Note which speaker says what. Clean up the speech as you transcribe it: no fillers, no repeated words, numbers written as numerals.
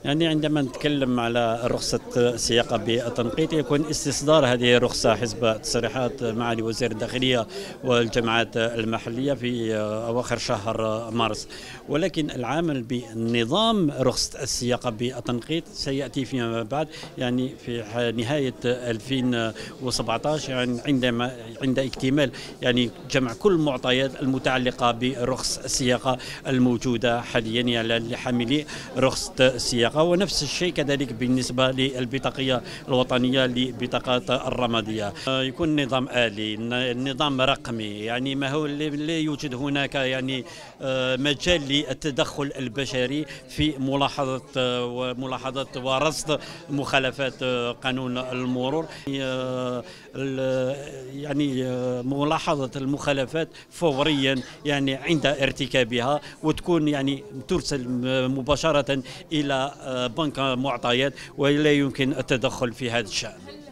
Speaker 1: يعني عندما نتكلم على رخصة السياقة بالتنقيط يكون استصدار هذه الرخصة حسب تصريحات معالي وزير الداخلية والجماعات المحلية في أواخر شهر مارس، ولكن العمل بنظام رخصة السياقة بالتنقيط سيأتي فيما بعد، يعني في نهاية 2017، يعني عند اكتمال يعني جمع كل المعطيات المتعلقة برخص السياقة الموجودة حاليا يعني لحاملي رخصة السياقة. ونفس الشيء كذلك بالنسبة للبطاقية الوطنية لبطاقات الرمادية، يكون نظام آلي، نظام رقمي، يعني ما هو لا يوجد هناك يعني مجال للتدخل البشري في ملاحظة ورصد مخالفات قانون المرور، يعني ملاحظة المخالفات فوريا يعني عند ارتكابها، وتكون يعني ترسل مباشرة إلى بنك معطيات، ولا يمكن التدخل في هذا الشأن.